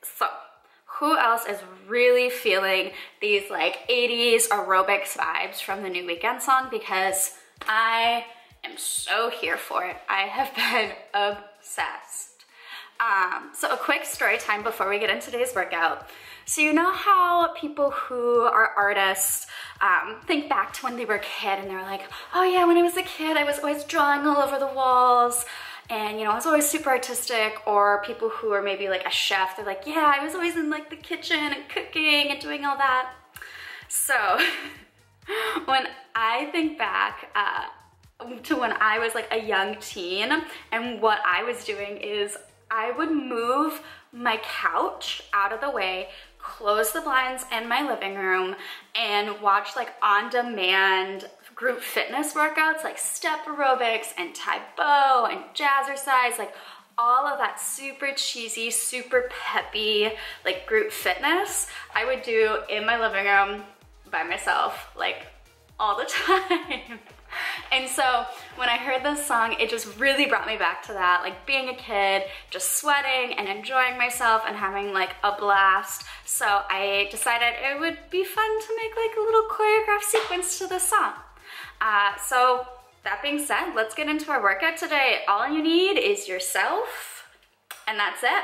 So, who else is really feeling these like 80s aerobics vibes from the New Weeknd song? Because I am so here for it. I have been obsessed. So a quick story time before we get into today's workout. So you know how people who are artists think back to when they were a kid and they're like, oh yeah, when I was a kid, I was always drawing all over the walls. And, you know, I was always super artistic. Or people who are maybe like a chef, they're like, yeah, I was always in like the kitchen and cooking and doing all that. So when I think back to when I was like a young teen, and what I was doing is I would move my couch out of the way, close the blinds in my living room, and watch like on-demand group fitness workouts like step aerobics and Tae Bo and jazzercise, like all of that super cheesy, super peppy like group fitness I would do in my living room by myself like all the time. And so when I heard this song, it just really brought me back to that, like being a kid, just sweating and enjoying myself and having like a blast. So I decided it would be fun to make like a little choreographed sequence to this song. So that being said, let's get into our workout today. All you need is yourself, and that's it.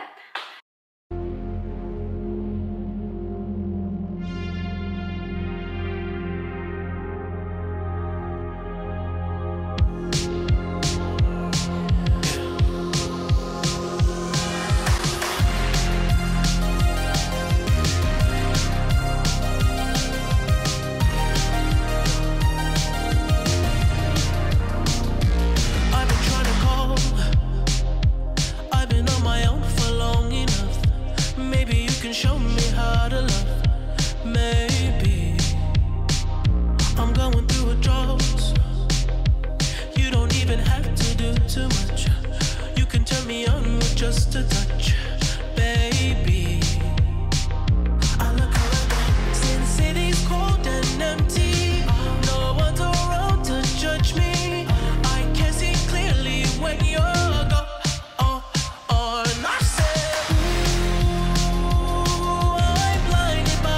Just a touch, baby. I look around since city's cold and empty. No one's around to judge me. I can see clearly when you're gone. I said, ooh, I'm blinded by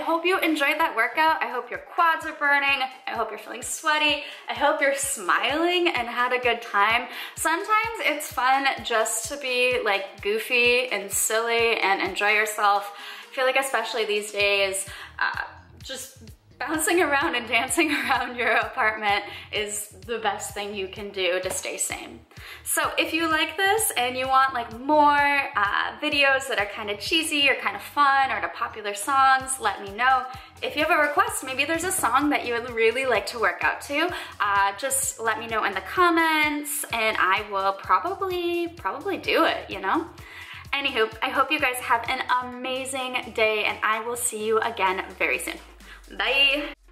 hope you enjoyed that workout. I hope your quads are burning. I hope you're feeling sweaty. I hope you're smiling and had a good time. Sometimes it's fun just to be like goofy and silly and enjoy yourself. I feel like especially these days, just bouncing around and dancing around your apartment is the best thing you can do to stay sane. So if you like this and you want like more videos that are kind of cheesy or kind of fun or to popular songs, let me know. If you have a request, maybe there's a song that you would really like to work out to, just let me know in the comments and I will probably do it, you know? Anywho, I hope you guys have an amazing day and I will see you again very soon. Bye.